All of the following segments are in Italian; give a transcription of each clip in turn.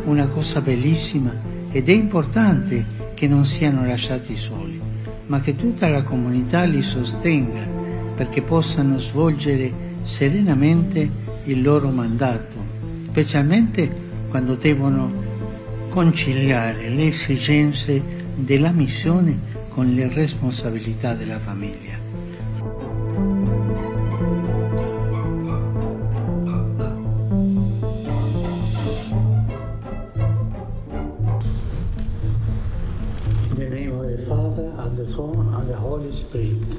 una cosa bellissima ed è importante che non siano lasciati soli, ma che tutta la comunità li sostenga perché possano svolgere serenamente il loro mandato, specialmente quando devono conciliare le esigenze della missione con le responsabilità della famiglia. In the name of the Father, and the Son, and the Holy Spirit.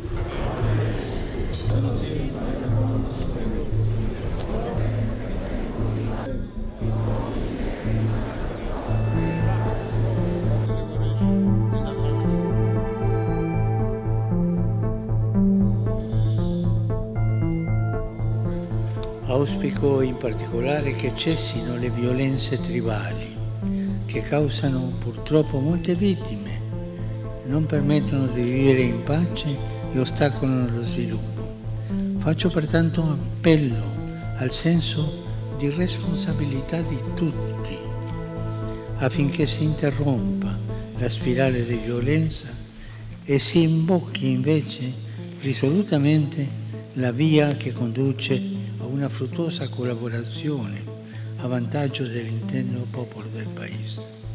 Auspico in particolare che cessino le violenze tribali, che causano purtroppo molte vittime, non permettono di vivere in pace e ostacolano lo sviluppo. Faccio pertanto un appello al senso di responsabilità di tutti, affinché si interrompa la spirale di violenza e si imbocchi invece risolutamente la via che conduce a una fruttuosa collaborazione a vantaggio dell'intero popolo del Paese.